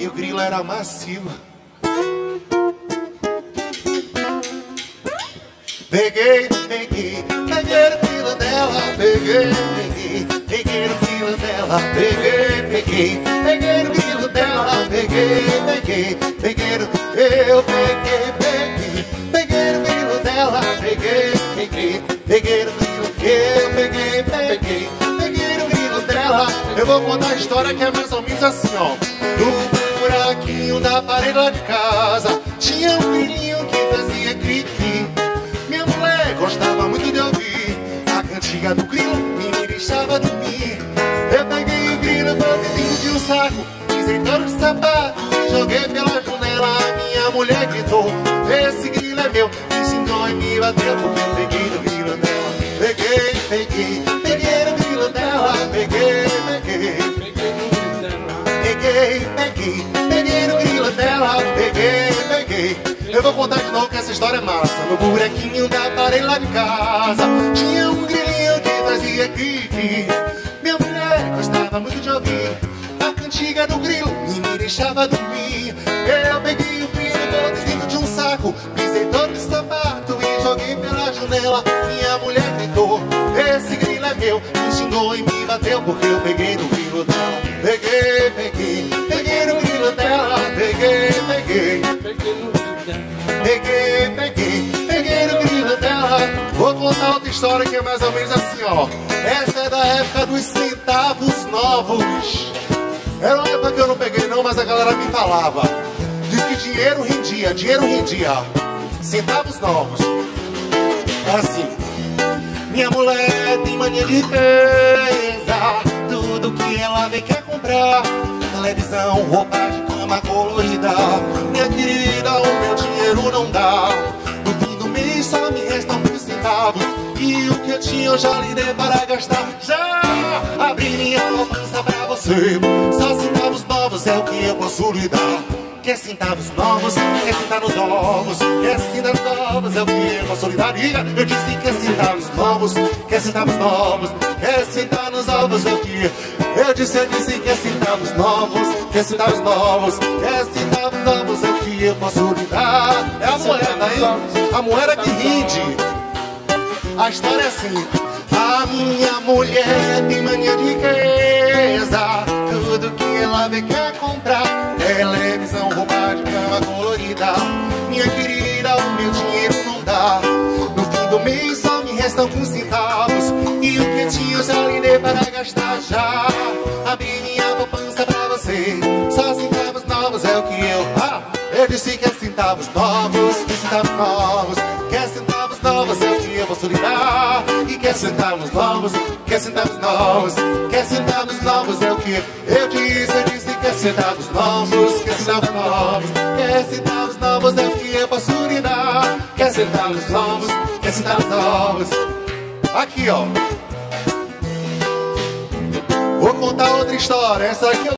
e o grilo era macio. Peguei o grilo dela, peguei o grilo dela, peguei o grilo dela, peguei o grilo dela, peguei o grilo dela. Eu vou contar a história que é mais ou menos assim, ó. No buraquinho da parede lá de casa tinha um grilinho que fazia cri-cri. Minha mulher gostava muito de ouvir a cantiga do grilo, me deixava dormir. Eu peguei o grilo, botei dentro de um saco, pisei todo de sapato, joguei pela janela. Minha mulher gritou: esse grilo é meu, me ensinou e me bateu porque eu peguei no grilo dela. Peguei o grilo dela, peguei no grilo dela, peguei. Eu vou contar de novo que essa história é massa. No buraquinho da parede lá de casa tinha um grilinho que fazia cri-cri. Minha mulher gostava muito de ouvir a cantiga do grilo e me deixava dormir. Eu peguei o grilo, botei dentro de um saco, pisei todo de sapato e joguei pela janela. Minha mulher gritou: esse grilo é meu, me xingou e me bateu porque eu peguei no grilo dela. Peguei no grilo dela, peguei no grilo dela. Vou contar outra história que é mais ou menos assim, ó. Essa é da época dos centavos novos. Era uma época que eu não peguei não, mas a galera me falava. Diz que dinheiro rendia. Centavos novos. É assim: minha mulher tem mania de riqueza, tudo que ela vê quer comprar. Televisão, roupa de cama colorida. Minha querida, o meu dinheiro não dá. No fim do mês só me restam 1.000 centavos, e o que eu tinha eu já lhe dei para gastar. Já abri minha poupança pra você. Só centavos novos é o que eu posso lhe dar. Quer centavos novos, quer centavos novos, quer centavos novos é o que eu posso lhe dar. Eu disse que é centavos novos, quer centavos novos, quer centavos novos é o que eu disse que é centavos novos, quer centavos novos, quer centavos novos é o que eu posso lhe dar. É a moeda, hein? A moeda que rende. A história é assim: a minha mulher tem mania de riqueza, tudo que ela vê quer comprar. Televisão, roupa de cama colorida. Minha querida, o meu dinheiro não dá. No fim do mês só me restam 1.000 centavos, e o que tinha já lhe dei para gastar. Já abri minha poupança pra você. Só centavos novos é o que eu disse que é centavos novos, que centavos novos, quer centavos novos é o que eu posso lhe dar. E quer centavos novos, quer centavos novos, quer centavos novos é o que eu disse que é centavos novos, quer centavos novos, quer centavos novos é o que eu posso lhe dar. Quer centavos novos, quer centavos novos. Aqui, ó. Vou contar outra história. Essa aqui eu